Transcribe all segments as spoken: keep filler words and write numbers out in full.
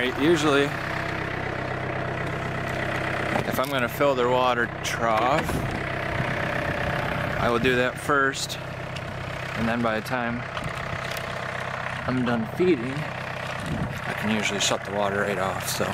Alright, usually if I'm going to fill their water trough, I will do that first, and then by the time I'm done feeding, I can usually shut the water right off. So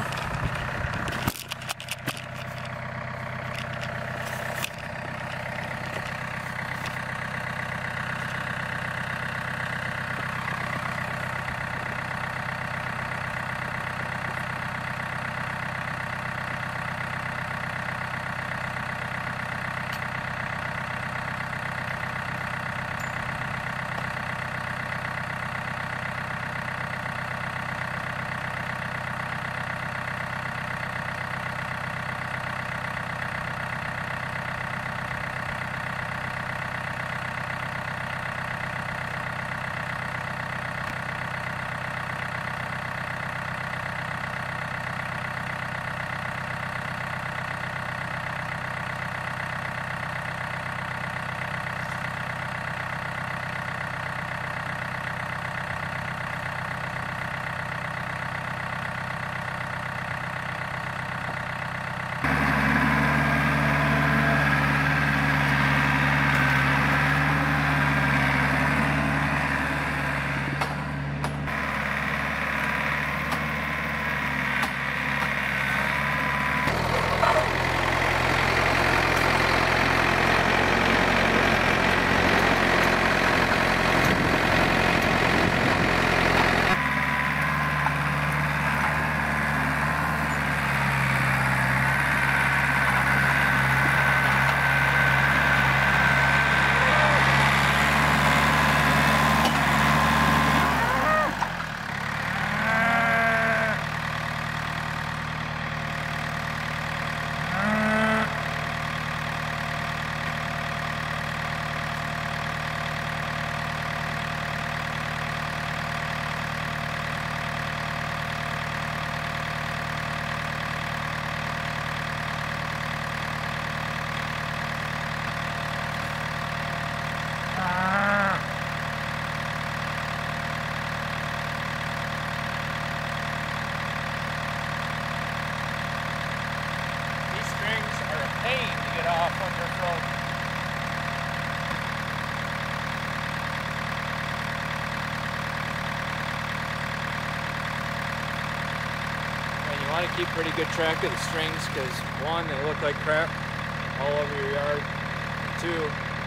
want to keep pretty good track of the strings because one, they look like crap all over your yard, and two,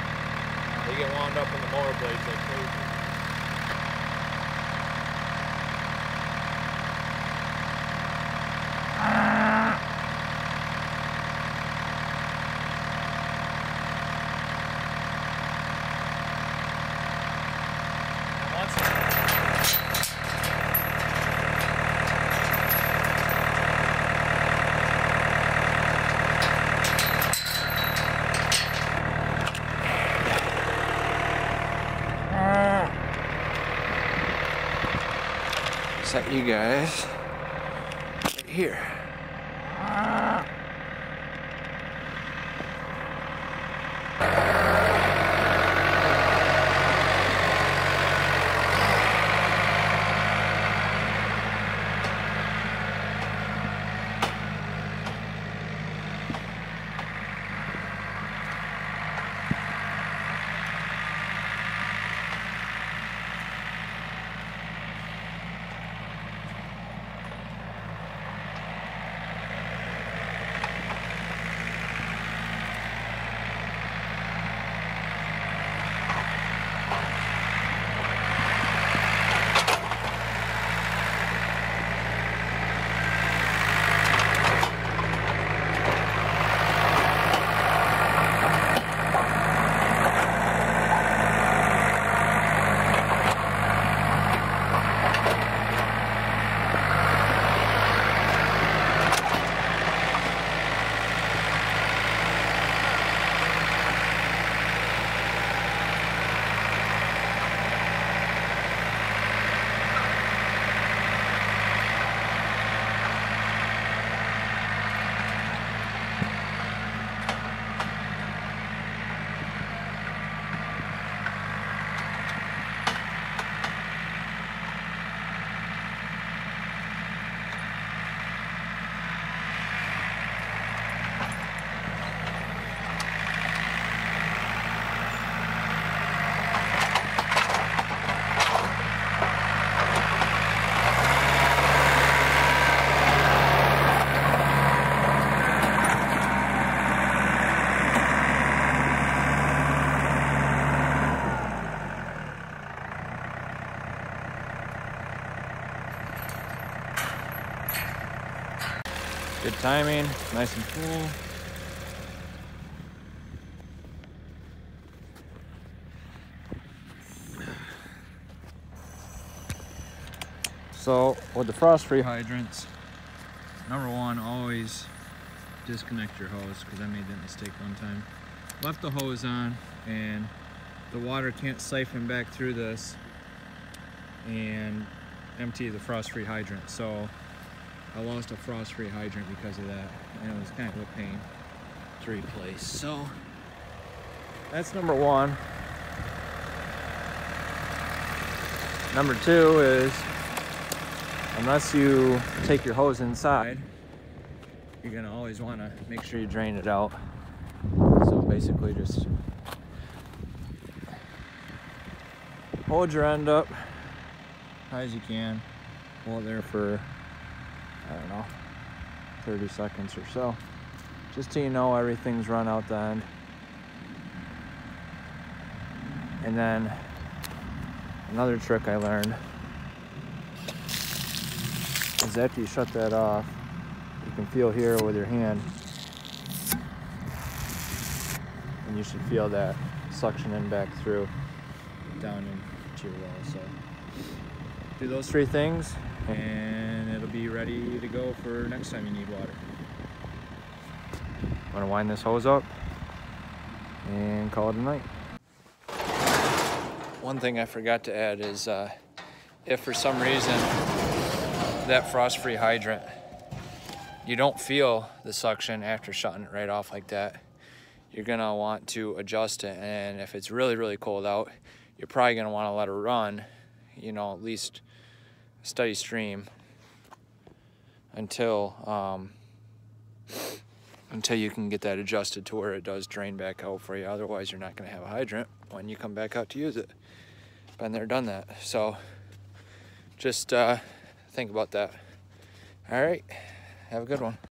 they get wound up in the mower blades like crazy. Set you guys right here. Good timing, nice and full. So with the frost-free hydrants, number one, always disconnect your hose, because I made that mistake one time. Left the hose on and the water can't siphon back through this and empty the frost-free hydrant. So I lost a frost-free hydrant because of that, and it was kind of a pain to replace. So that's number one. Number two is, unless you take your hose inside, you're gonna always wanna make sure you drain it out. So basically just hold your end up high as you can. Hold it there for, I don't know, thirty seconds or so. Just so you know everything's run out the end. And then another trick I learned is after you shut that off, you can feel here with your hand, and you should feel that suctioning back through down into your well. So do those three things and it'll be ready to go for next time you need water. I'm gonna wind this hose up and call it a night. One thing I forgot to add is uh, if for some reason that frost-free hydrant, you don't feel the suction after shutting it right off like that, you're gonna want to adjust it. And if it's really, really cold out, you're probably gonna wanna let it run, you know, at least a steady stream until, um, until you can get that adjusted to where it does drain back out for you. Otherwise, you're not gonna have a hydrant when you come back out to use it. Been there, done that. So just uh, think about that. All right, have a good one.